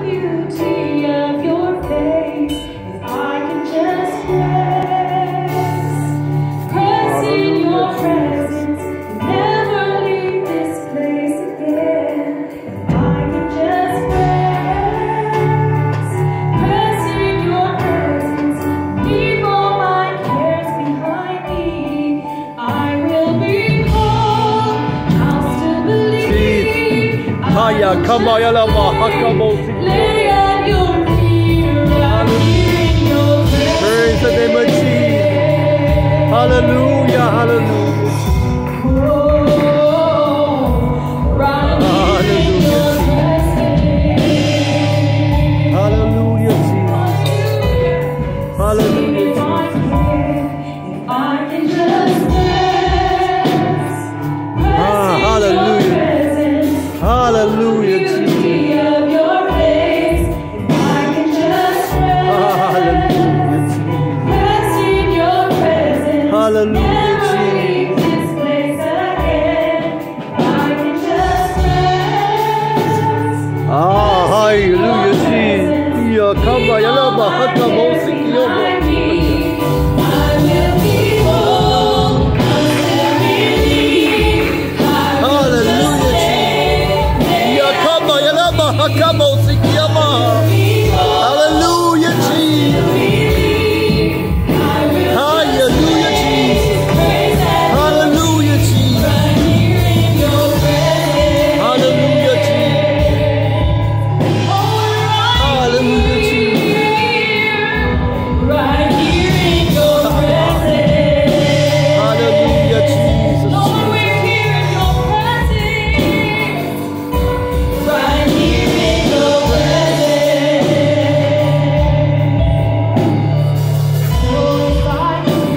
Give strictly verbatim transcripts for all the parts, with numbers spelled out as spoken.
Come on, yalla, come on. Lay at your feet, right here in your presence. Praise the name of Jesus. Hallelujah, hallelujah. Oh, right here in your presence. Hallelujah, Jesus. Hallelujah, If I can, if I can just rest, Ah, rest in hallelujah. your presence. Hallelujah, Jesus. Beauty of your face, if I can just rest, Hallelujah, rest in your presence. Hallelujah, Never Jesus. leave this place again. If I can just rest. Ah, hallelujah, Jesus. Yeah, come on, yalla, come on, come on, sing your I will be whole. I will believe. I will just stay. Yeah, come on, yalla, come on, sing your Hallelujah, Jesus. Hallelujah, Jesus. Hallelujah, Jesus. Hallelujah, Jesus. Hallelujah, Jesus. Right here in your presence. Hallelujah, Jesus. Lord, we're here in your presence. Right here in your presence. Oh, if I can,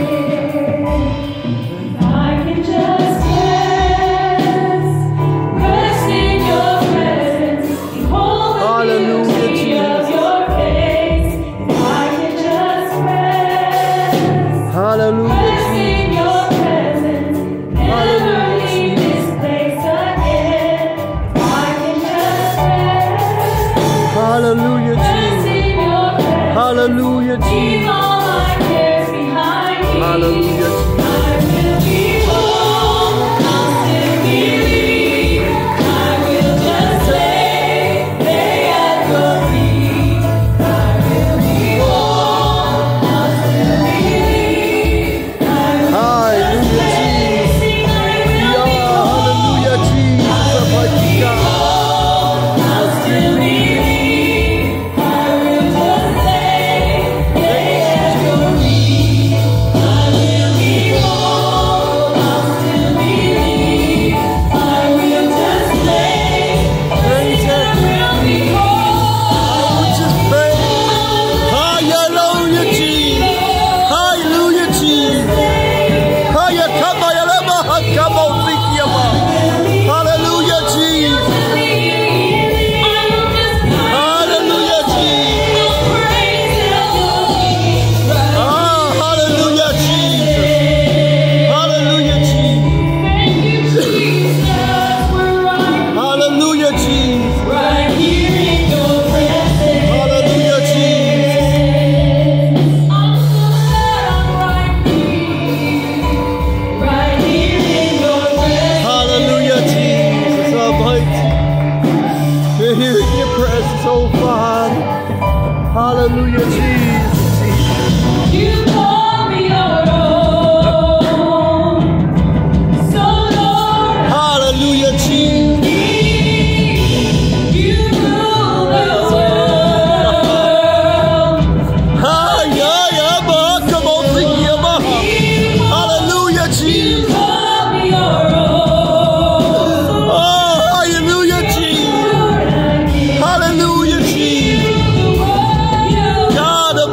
if I can just rest, rest in your presence. Behold the Hallelujah, beauty of Jesus. your face. If I can just rest. Hallelujah, Rest Jesus. in your presence, never leave this place again. I can just rest, Hallelujah, rest Jesus. in your presence. Hallelujah, Leave Jesus. all my cares behind me. Hallelujah, Jesus. I will be whole. I'll still believe. I will just lay, lay at your feet. I will be whole. I'll still believe. I will Hallelujah, Jesus. Yeah, hallelujah, Jesus. Almighty God. I'll still believe. I will just lay, lay at your feet. I will be whole. I'll still believe. I will just lay, lay around me whole. Just pray. Hallelujah, Jesus. Hallelujah, Jesus. Hallelujah, come on, yalla, come on, sing your Hallelujah, Jesus. Hallelujah, Jesus. Ah, hallelujah, Jesus. Hallelujah, Jesus. Hallelujah, Jesus. Right here in your presence. Hallelujah, Jesus. I'm so glad I'm right here. Right here in your presence. Hallelujah, Jesus. Almighty. We're here in your presence, oh Father. Hallelujah, Jesus. You call me your own. So Lord, Hallelujah, Jesus. you rule the world. Ah, yeah, yeah, ma. Come on, sing your ma. Hallelujah, You Jesus. call me your own. Oh, hallelujah, Jesus. Hallelujah, Jesus. The world you God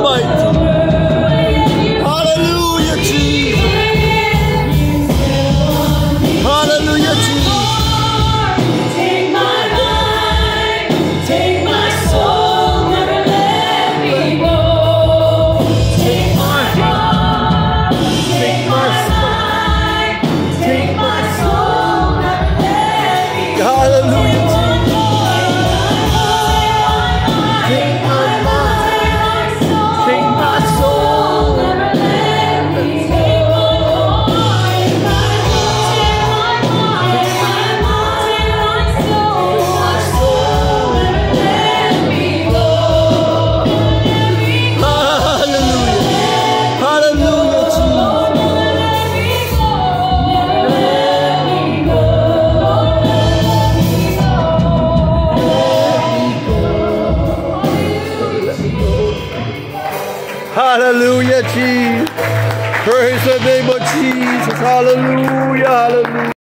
Hallelujah, Jesus. Praise the name of Jesus. Hallelujah. Hallelujah.